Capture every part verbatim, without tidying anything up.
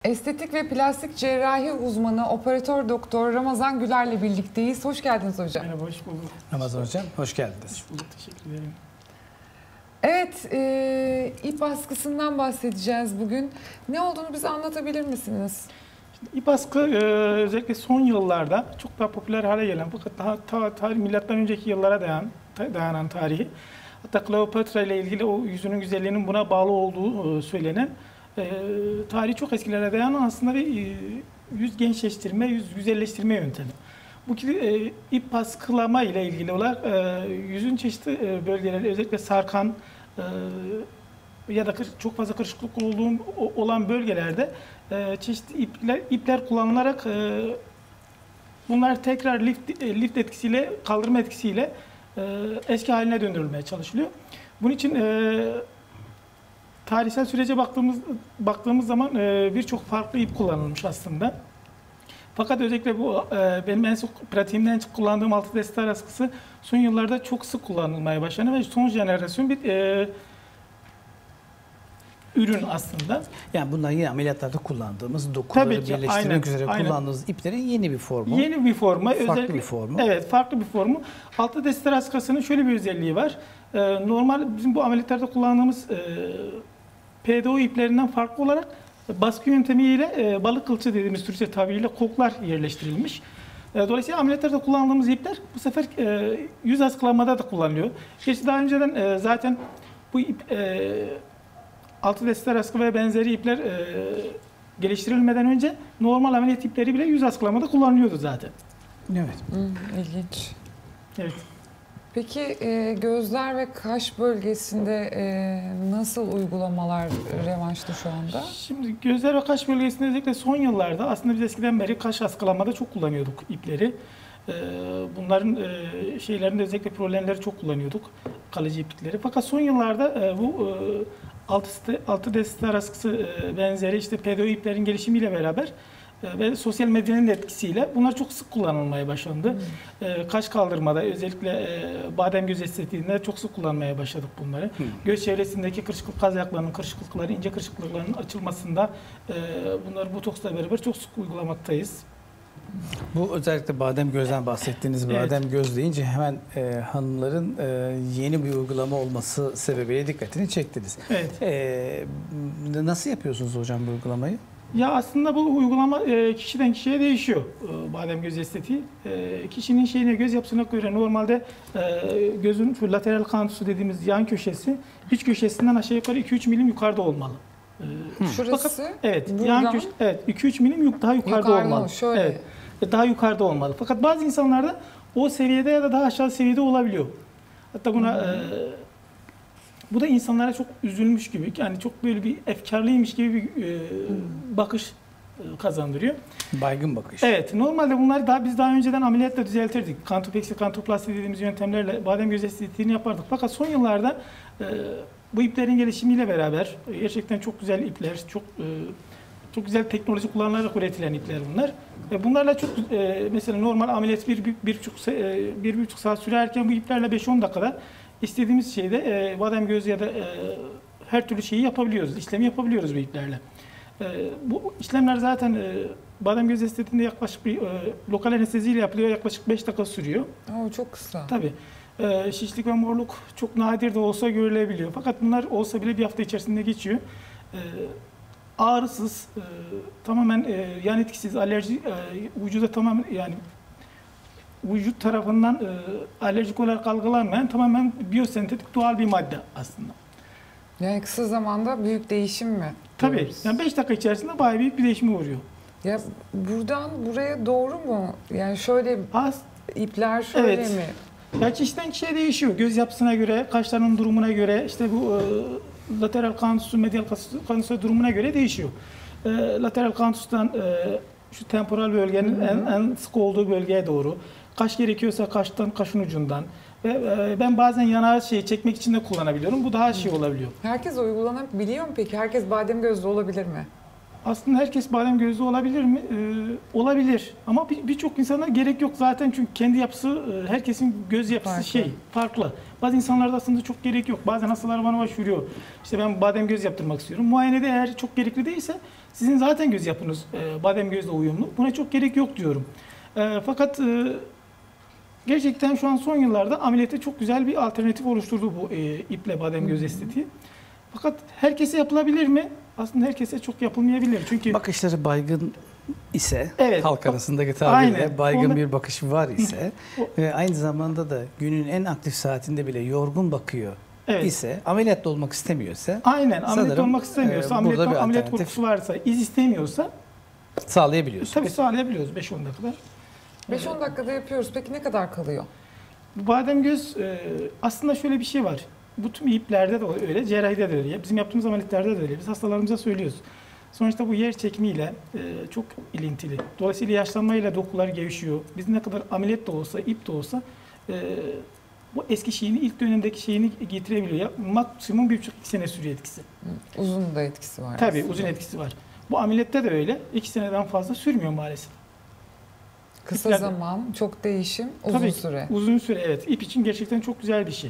Estetik ve plastik cerrahi uzmanı operatör doktor Ramazan Güler'le birlikteyiz. Hoş geldiniz hocam. Merhaba, hoş bulduk. Ramazan hocam, hoş geldiniz. Hoş bulduk, teşekkür ederim. Evet, e, ip askısından bahsedeceğiz bugün. Ne olduğunu bize anlatabilir misiniz? Şimdi ip askı e, özellikle son yıllarda çok daha popüler hale gelen fakat daha ta, tarih, milattan önceki yıllara dayan, ta, dayanan tarihi. Hatta Kleopatra ile ilgili o yüzünün güzelliğinin buna bağlı olduğu e, söylenen e, tarihi çok eskilere dayanan aslında bir e, yüz gençleştirme, yüz güzelleştirme yöntemi. Bu e, ip askılama ile ilgili olarak e, yüzün çeşitli e, bölgeleri özellikle sarkan e, ya da kır, çok fazla kırışıklık olduğu olan bölgelerde e, çeşitli ipler, ipler kullanılarak e, bunlar tekrar lift, e, lift etkisiyle, kaldırma etkisiyle e, eski haline döndürülmeye çalışılıyor. Bunun için e, tarihsel sürece baktığımız baktığımız zaman e, birçok farklı ip kullanılmış aslında. Fakat özellikle bu e, benim en çok pratiğimden en çok kullandığım altı destar askısı son yıllarda çok sık kullanılmaya başlandı ve son jenerasyon bir e, ürün aslında. Yani bunlar yine ameliyatlarda kullandığımız, dokuları birleştirmek aynen, üzere aynen. kullandığımız iplerin yeni bir formu. Yeni bir formu. Farklı özellikle, bir formu. Evet, farklı bir formu. Altı destar askısının şöyle bir özelliği var. E, normal bizim bu ameliyatlarda kullandığımız e, P D O iplerinden farklı olarak baskı yöntemiyle e, balık kılçığı dediğimiz Türkçe tabiriyle koklar yerleştirilmiş. E, dolayısıyla ameliyatlarda kullandığımız ipler bu sefer e, yüz askılamada da kullanılıyor. Gerçi daha önceden e, zaten bu ip e, altı destar askı ve benzeri ipler e, geliştirilmeden önce normal ameliyat ipleri bile yüz askılamada kullanılıyordu zaten. Evet. Hmm, ilginç. Evet. Peki e, gözler ve kaş bölgesinde e, nasıl uygulamalar revaçta şu anda? Şimdi gözler ve kaş bölgesinde özellikle son yıllarda aslında biz eskiden beri kaş askılamada çok kullanıyorduk ipleri. Ee, bunların e, şeylerinde özellikle problemleri çok kullanıyorduk, kalıcı iplikleri. Fakat son yıllarda e, bu e, altı, altı destar askısı e, benzeri işte P D O iplerin gelişimiyle beraber ve sosyal medyanın etkisiyle bunlar çok sık kullanılmaya başlandı. Hmm. E, kaş kaldırmada özellikle e, badem göz estetiğinde çok sık kullanmaya başladık bunları. Hmm. Göz çevresindeki kırışıklık, kaz ayaklarının kırışıklıkları, ince kırışıklıkların açılmasında e, bunları botoksla beraber çok sık uygulamaktayız. Bu özellikle badem gözden bahsettiğiniz badem evet. göz deyince hemen e, hanımların e, yeni bir uygulama olması sebebiyle dikkatini çektiniz. Evet. E, nasıl yapıyorsunuz hocam bu uygulamayı? Ya aslında bu uygulama e, kişiden kişiye değişiyor e, badem göz estetiği. E, kişinin şeyine, göz yapısına göre normalde e, gözün şu lateral kantusu dediğimiz yan köşesi iç köşesinden aşağı yukarı iki üç milim yukarıda olmalı. E, Şurası? Fakat, evet, buradan, yan köşe evet iki üç milim daha yukarıda, yukarıda olmalı. Şöyle. Evet. Daha yukarıda olmalı. Fakat bazı insanlarda o seviyede ya da daha aşağı seviyede olabiliyor. Hatta buna hmm. e, bu da insanlara çok üzülmüş gibi, yani çok böyle bir efkarlıymış gibi bir e, hmm. bakış e, kazandırıyor. Baygın bakış. Evet, normalde bunları daha biz daha önceden ameliyatla düzeltirdik. Kantopeksi, kantoplasti dediğimiz yöntemlerle badem göz estetiğini yapardık. Fakat son yıllarda e, bu iplerin gelişimiyle beraber e, gerçekten çok güzel ipler, çok e, çok güzel teknoloji kullanılarak üretilen ipler bunlar. E, bunlarla çok e, mesela normal ameliyat bir bir, bir, buçuk, e, bir buçuk saat sürerken bu iplerle beş on dakikada İstediğimiz şeyde e, badem göz ya da e, her türlü şeyi yapabiliyoruz, işlemi yapabiliyoruz bu iplerle. E, bu işlemler zaten e, badem göz estetiğinde yaklaşık bir e, lokal anesteziyle yapılıyor, yaklaşık beş dakika sürüyor. Oo, çok kısa. Tabii. E, şişlik ve morluk çok nadir de olsa görülebiliyor. Fakat bunlar olsa bile bir hafta içerisinde geçiyor. E, ağrısız, e, tamamen e, yan etkisiz, alerji e, vücuda tamamen yani vücut tarafından e, alerjik olarak algılanmayan tamamen biyosentetik doğal bir madde aslında. Yani kısa zamanda büyük değişim mi? Tabii. Diyoruz. Yani beş dakika içerisinde bayağı büyük bir değişime uğruyor. Ya buradan buraya doğru mu? Yani şöyle Az, ipler şöyle evet. mi? Ya kişiden kişiye değişiyor. Göz yapısına göre, kaşlarının durumuna göre, işte bu e, lateral kantusu, medial kantusu durumuna göre değişiyor. E, lateral kantustan e, şu temporal bölgenin en, en sık olduğu bölgeye doğru. Kaş gerekiyorsa kaştan, kaşın ucundan. Ve e, ben bazen yanağı şey çekmek için de kullanabiliyorum. Bu daha şey olabiliyor. Herkes uygulanabiliyor mu peki? Herkes badem gözlü olabilir mi? Aslında herkes badem gözlü olabilir mi? Ee, olabilir. Ama bir- birçok insana gerek yok zaten çünkü kendi yapısı, e, herkesin göz yapısı Farklı. şey farklı. Bazı insanlarda aslında çok gerek yok. Bazen hastalar bana başvuruyor. İşte ben badem göz yaptırmak istiyorum. Muayenede eğer çok gerekli değilse sizin zaten göz yapınız e, badem gözle uyumlu. Buna çok gerek yok diyorum. E, fakat e, gerçekten şu an son yıllarda ameliyata çok güzel bir alternatif oluşturdu bu e, iple badem göz estetiği. Fakat herkese yapılabilir mi? Aslında herkese çok yapılmayabilir. Çünkü Bakışları baygın ise, Evet. halk arasındaki tabirle Aynen. baygın Onda- bir bakış var ise ve aynı zamanda da günün en aktif saatinde bile yorgun bakıyor evet. ise, ameliyatlı olmak istemiyorsa Aynen. Ameliyat sanırım, olmak istemiyorsa, e, ameliyat, burada bir ameliyat alternatif korkusu varsa, iz istemiyorsa sağlayabiliyorsunuz. tabii sağlayabiliyoruz beş on dakikada. beş on dakikada yapıyoruz. Peki ne kadar kalıyor? Bu badem göz e, aslında şöyle bir şey var. Bu tüm iplerde de öyle, cerrahide de öyle. Bizim yaptığımız ameliyatlarda da öyle. Biz hastalarımıza söylüyoruz. Sonuçta bu yer çekimiyle e, çok ilintili. Dolayısıyla yaşlanmayla dokular gevşiyor. Biz ne kadar ameliyat da olsa, ip de olsa e, bu eski şeyini, ilk dönemdeki şeyini getirebiliyor. Ya, maksimum bir buçuk iki sene sürüyor etkisi. Uzun da etkisi var. Tabii aslında. uzun etkisi var. Bu ameliyatta da öyle. iki seneden fazla sürmüyor maalesef. Kısa İplerde- zaman, çok değişim, uzun Tabii, süre Uzun süre evet. İp için gerçekten çok güzel bir şey.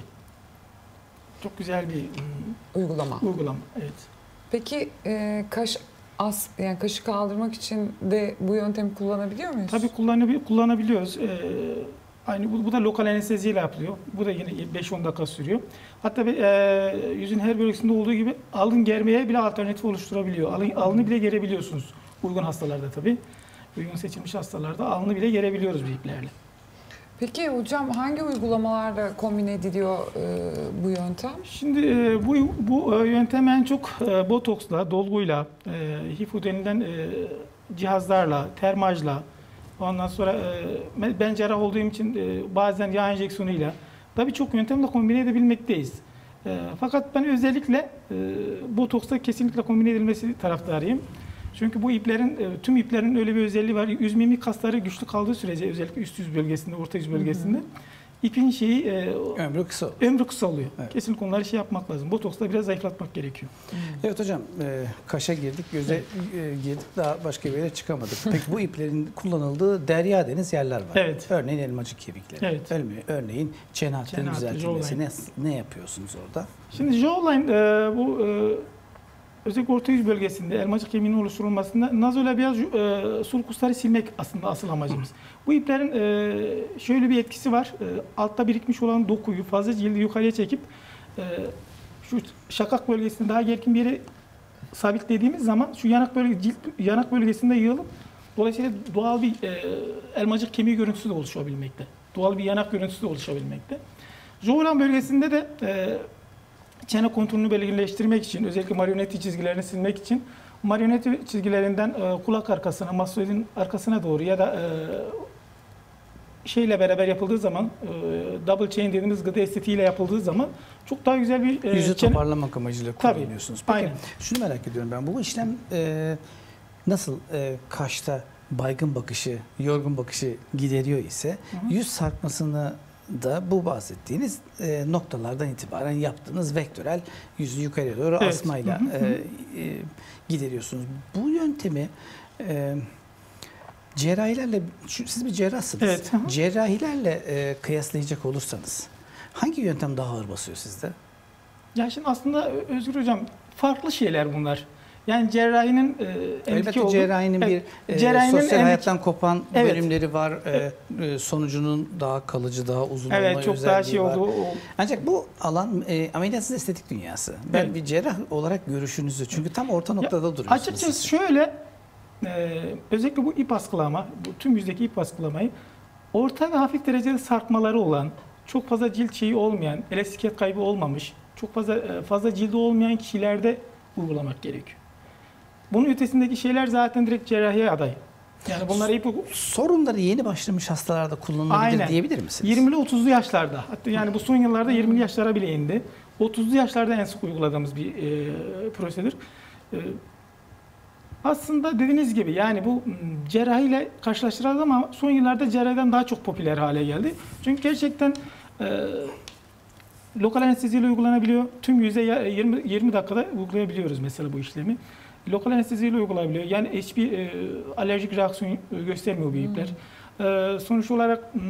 Çok güzel bir mm, uygulama. uygulama. Evet. Peki e, kaş as yani kaşı kaldırmak için de bu yöntemi kullanabiliyor muyuz? Tabii kullanabil kullanabiliyoruz. Ee, aynı bu, bu da lokal anesteziyle yapılıyor. Bu da yine beş on dakika sürüyor. Hatta bir, e, yüzün her bölgesinde olduğu gibi alın germeye bile alternatif oluşturabiliyor. Alın, alını bile gerebiliyorsunuz. Uygun hastalarda tabii. Uygun seçilmiş hastalarda alını bile gerebiliyoruz bu iplerle. Peki hocam hangi uygulamalarla kombine ediliyor e, bu yöntem? Şimdi e, bu bu e, yöntem en çok e, botoksla, dolguyla, e, H I F U denilen e, cihazlarla, termajla, ondan sonra e, ben cerrah olduğum için e, bazen yağ enjeksiyonuyla da birçok yöntemle kombine edebilmekteyiz. E, fakat ben özellikle e, botoksla kesinlikle kombine edilmesi taraftarıyım. Çünkü bu iplerin, e, tüm iplerin öyle bir özelliği var. Yüz mimik kasları güçlü kaldığı sürece özellikle üst yüz bölgesinde, orta yüz bölgesinde ipin şeyi e, Ömrü kısa. ömrü kısa oluyor. Evet. Kesinlikle onları şey yapmak lazım. Botoksla biraz zayıflatmak gerekiyor. Evet hocam, e, kaşa girdik, göze e, girdik, daha başka bir yere çıkamadık. Peki bu iplerin kullanıldığı derya deniz yerler var. Evet. Örneğin elmacık kemikleri. Evet. Örneğin, örneğin çene hatlarının Çene hattı, düzeltilmesi. Ne, ne yapıyorsunuz orada? Şimdi jawline e, bu e, özellikle orta yüz bölgesinde elmacık kemiğinin oluşturulmasında nazolabiyal e, sulkusları silmek aslında asıl amacımız. Bu iplerin e, şöyle bir etkisi var. E, altta birikmiş olan dokuyu fazla cildi yukarıya çekip e, şu şakak bölgesinde daha gergin bir yere sabitlediğimiz zaman şu yanak bölge cilt yanak bölgesinde yığılıp dolayısıyla doğal bir e, elmacık kemiği görüntüsü de oluşabilmekte. Doğal bir yanak görüntüsü de oluşabilmekte. Jawline bölgesinde de e, çene konturunu belirleştirmek için, özellikle marioneti çizgilerini silmek için marioneti çizgilerinden e, kulak arkasına, mastoidin arkasına doğru ya da e, şeyle beraber yapıldığı zaman, e, double chain dediğimiz gıda estetiğiyle yapıldığı zaman çok daha güzel bir e, Yüzü çene- toparlamak amacıyla Tabii, kullanıyorsunuz. Peki, aynen. şunu merak ediyorum ben. Bu işlem e, nasıl e, kaşta baygın bakışı, yorgun bakışı gideriyor ise Hı hı. yüz sarkmasını da bu bahsettiğiniz e, noktalardan itibaren yaptığınız vektörel yüzü yukarıya doğru Evet. asmayla Hı hı, hı. e, e, gideriyorsunuz. Bu yöntemi e, cerrahilerle, şu- siz bir cerrahsınız. Evet, hı hı. Cerrahilerle e, kıyaslayacak olursanız hangi yöntem daha ağır basıyor sizde? Ya şimdi aslında Özgür Hocam farklı şeyler bunlar. Yani cerrahinin e, endiki Elbette olduğu- cerrahinin Evet, bir e, cerrahinin sosyal endiki- hayattan kopan Evet. bölümleri var. E, e, sonucunun daha kalıcı, daha uzun olma Evet, çok daha özelliği şey var. oldu. o- Ancak bu alan e, ameliyatsız estetik dünyası. Ben Evet. bir cerrah olarak görüşünüzü, çünkü tam orta noktada duruyorsunuz. Açıkçası siz. şöyle, e, özellikle bu ip askılama, bu tüm yüzdeki ip askılamayı orta ve hafif derecede sarkmaları olan, çok fazla cilt şeyi olmayan, elastikiyet kaybı olmamış, çok fazla e, fazla cildi olmayan kişilerde uygulamak gerekiyor. Bunun ötesindeki şeyler zaten direkt cerrahiye aday. Yani bunlar ip Sorunları yeni başlamış hastalarda kullanılabilir Aynen. diyebilir misiniz? yirmili otuzlu yaşlarda, hatta yani bu son yıllarda yirmili yaşlara bile indi. otuzlu yaşlarda en sık uyguladığımız bir e, prosedür. E, aslında dediğiniz gibi yani bu m, cerrahiyle karşılaştırılır ama son yıllarda cerrahiden daha çok popüler hale geldi. Çünkü gerçekten e, lokal anesteziyle uygulanabiliyor. Tüm yüze ya- yirmi, yirmi dakikada uygulayabiliyoruz mesela bu işlemi. lokal anesteziyle uygulayabiliyor. Yani hiçbir e, alerjik reaksiyon e, göstermiyor bu ipler. E, sonuç olarak m,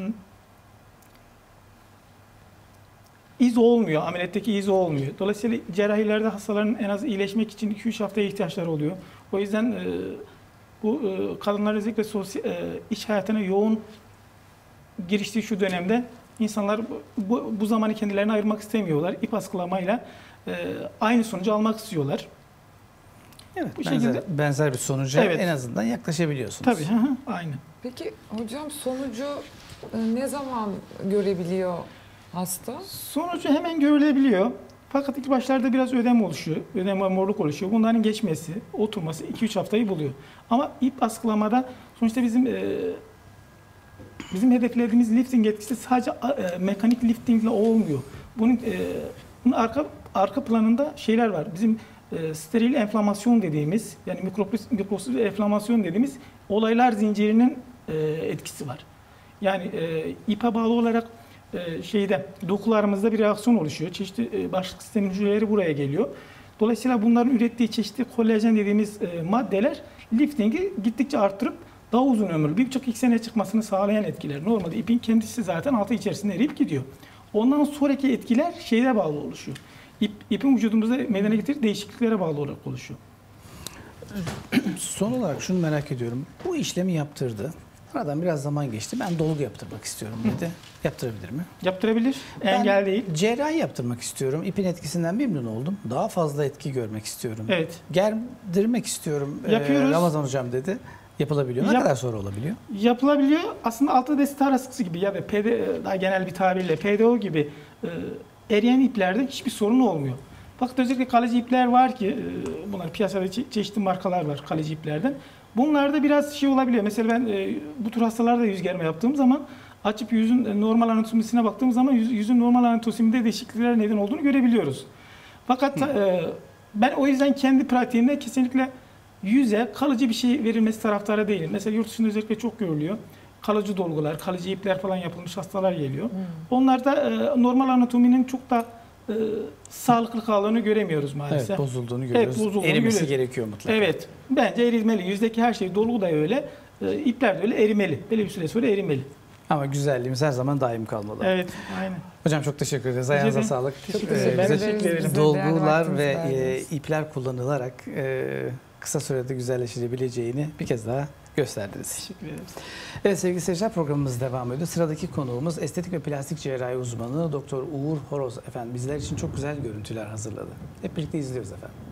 iz olmuyor, ameliyattaki iz olmuyor. Dolayısıyla cerrahilerde hastaların en az iyileşmek için iki üç haftaya ihtiyaçları oluyor. O yüzden e, bu e, kadınlar özellikle sosyal, e, iş hayatına yoğun giriştiği şu dönemde insanlar bu, bu zamanı kendilerine ayırmak istemiyorlar. İp askılamayla e, aynı sonucu almak istiyorlar. Evet, Bu benzer, şekilde- benzer bir sonuca Evet. en azından yaklaşabiliyorsunuz. Tabii, hı hı, aynen. Peki hocam sonucu e, ne zaman görebiliyor hasta? Sonucu hemen görülebiliyor. Fakat ilk başlarda biraz ödem oluşuyor. Ödem ve morluk oluşuyor. Bunların geçmesi, oturması iki üç haftayı buluyor. Ama ip askılamada sonuçta bizim e, bizim hedeflediğimiz lifting etkisi sadece e, mekanik liftingle olmuyor. Bunun, e, bunun arka arka planında şeyler var. Bizim e, steril enflamasyon dediğimiz, yani mikroplos- mikrosuz enflamasyon dediğimiz olaylar zincirinin e, etkisi var. Yani e, ipe bağlı olarak e, şeyde dokularımızda bir reaksiyon oluşuyor. Çeşitli e, bağışıklık sistemi hücreleri buraya geliyor. Dolayısıyla bunların ürettiği çeşitli kolajen dediğimiz e, maddeler liftingi gittikçe arttırıp daha uzun ömürlü, bir buçuk iki sene çıkmasını sağlayan etkiler. Normalde ipin kendisi zaten altı içerisinde eriyip gidiyor. Ondan sonraki etkiler şeyle bağlı oluşuyor. İp, ipin vücudumuzda meydana getirdiği değişikliklere bağlı olarak oluşuyor. Son olarak şunu merak ediyorum. Bu işlemi yaptırdı. Aradan biraz zaman geçti. Ben dolgu yaptırmak istiyorum dedi. Yaptırabilir mi? Yaptırabilir, Ben engel değil. cerrahi yaptırmak istiyorum. İpin etkisinden memnun oldum. Daha fazla etki görmek istiyorum. Evet. Gerdirmek istiyorum. Ee, Yapıyoruz. Ramazan hocam dedi. Yapılabiliyor. Ne Yap- kadar sonra olabiliyor? Yapılabiliyor. Aslında altta destar askısı gibi ya da P D, daha genel bir tabirle P D O gibi e, eriyen iplerde hiçbir sorun olmuyor. Fakat özellikle kalıcı ipler var ki, e, bunlar piyasada çe- çeşitli markalar var kalıcı iplerden. Bunlarda biraz şey olabiliyor. Mesela ben e, bu tür hastalarda yüz germe yaptığım zaman açıp yüzün e, normal anatomisine baktığım zaman yüz, yüzün normal anatomisinde değişiklikler neden olduğunu görebiliyoruz. Fakat e, ben o yüzden kendi pratiğimde kesinlikle yüze kalıcı bir şey verilmesi taraftarı değilim. Mesela yurt dışında özellikle çok görülüyor. Kalıcı dolgular, kalıcı ipler falan yapılmış hastalar geliyor. Onlarda e, normal anatominin çok da e, sağlıklı kaldığını göremiyoruz maalesef. Evet, bozulduğunu görüyoruz. bozulduğunu Erimesi görüyoruz. gerekiyor mutlaka. Evet, bence erimeli. Yüzdeki her şey, dolgu da öyle, e, ipler de öyle erimeli. Belli bir süre sonra erimeli. Ama güzelliğimiz her zaman daim kalmalı. Evet, aynen. Hocam çok teşekkür ederiz. Ayağınıza ederim. sağlık. Teşekkür Ee, ederim. Ben bize teşekkür ederim. Bize değerli dolgular vaktinizi ve e, verdiniz. ipler kullanılarak e, kısa sürede güzelleşebileceğini bir kez daha gösterdiniz. Teşekkür ederim. Evet sevgili seyirciler, programımız devam ediyor. Sıradaki konuğumuz estetik ve plastik cerrahi uzmanı Doktor Uğur Horoz efendim bizler için çok güzel görüntüler hazırladı. Hep birlikte izliyoruz efendim.